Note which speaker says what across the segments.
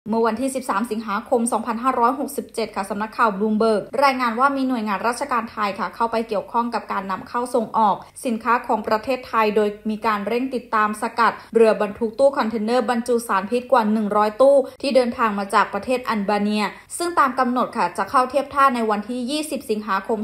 Speaker 1: เมื่อวันที่ 13 สิงหาคม 2567 ค่ะสำนักข่าวบลูมเบิร์กรายงานว่ามีหน่วยงานราชการไทยค่ะเข้าไปเกี่ยวข้องกับการนำเข้าส่งออกสินค้าของประเทศไทยโดยมีการเร่งติดตามสกัดเรือบรรทุกตู้คอนเทนเนอร์บรรจุสารพิษกว่า 100 ตู้ที่เดินทางมาจากประเทศอัลเบเนียซึ่งตามกำหนดค่ะจะเข้าเทียบท่าในวันที่ 20 สิงหาคม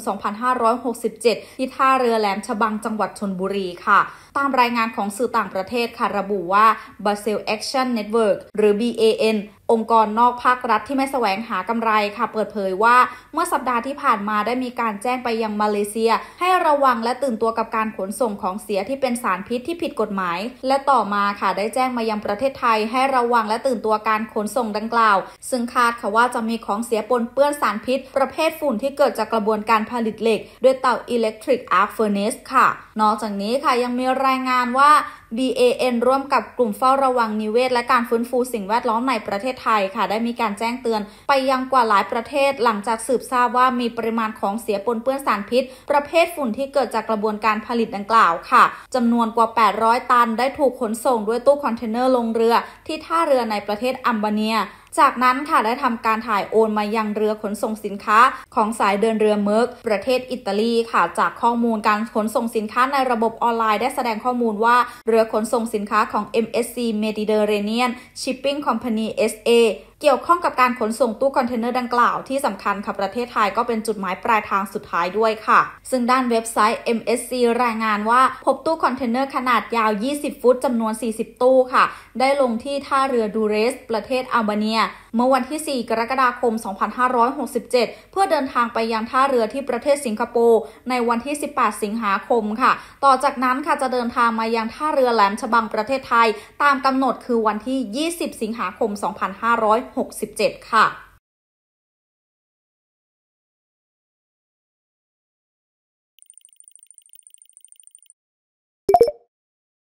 Speaker 1: 2567 ที่ท่าเรือแหลมฉบังจังหวัดชลบุรีค่ะตามรายงานของสื่อต่างประเทศค่ะระบุว่า Basel Action Network หรือ BAN องค์กรนอกภาครัฐที่ไม่แสวงหากำไรค่ะเปิดเผยว่าเมื่อสัปดาห์ที่ผ่านมาได้มีการแจ้งไปยังมาเลเซียให้ระวังและตื่นตัวกับการขนส่งของเสียที่เป็นสารพิษที่ผิดกฎหมายและต่อมาค่ะได้แจ้งมายังประเทศไทยให้ระวังและตื่นตัวการขนส่งดังกล่าวซึ่งคาดค่ะว่าจะมีของเสียปนเปื้อนสารพิษประเภทฝุ่นที่เกิดจากกระบวนการผลิตเหล็กด้วยเตา Electric Arc Furnace ค่ะนอกจากนี้ค่ะยังมีรายงานว่า BAN ร่วมกับกลุ่มเฝ้าระวังนิเวศและการฟื้นฟูสิ่งแวดล้อมในประเทศไทยค่ะได้มีการแจ้งเตือนไปยังกว่าหลายประเทศหลังจากสืบทราบว่ามีปริมาณของเสียปนเปื้อนสารพิษประเภทฝุ่นที่เกิดจากกระบวนการผลิตดังกล่าวค่ะจำนวนกว่า 800 ตันได้ถูกขนส่งด้วยตู้คอนเทนเนอร์ลงเรือที่ท่าเรือในประเทศอัลเบเนียจากนั้นค่ะได้ทำการถ่ายโอนมายังเรือขนส่งสินค้าของสายเดินเรือเมิร์กประเทศอิตาลีค่ะจากข้อมูลการขนส่งสินค้าในระบบออนไลน์ได้แสดงข้อมูลว่าเรือขนส่งสินค้าของ MSC Mediterranean Shipping Company SA เกี่ยวข้องกับการขนส่งตู้คอนเทนเนอร์ดังกล่าวที่สำคัญค่ะประเทศไทยก็เป็นจุดหมายปลายทางสุดท้ายด้วยค่ะซึ่งด้านเว็บไซต์ MSC รายงานว่าพบตู้คอนเทนเนอร์ขนาดยาว20 ฟุตจำนวน40ตู้ค่ะได้ลงที่ท่าเรือดูเรสประเทศอัลเบเนียเมื่อวันที่ 4 กรกฎาคม 2567 เพื่อเดินทางไปยังท่าเรือที่ประเทศสิงคโปร์ในวันที่ 18 สิงหาคมค่ะต่อจากนั้นค่ะจะเดินทางมายังท่าเรือแหลมฉบังประเทศไทยตามกำหนดคือวันที่ 20 สิงหาคม 2567 ค่ะ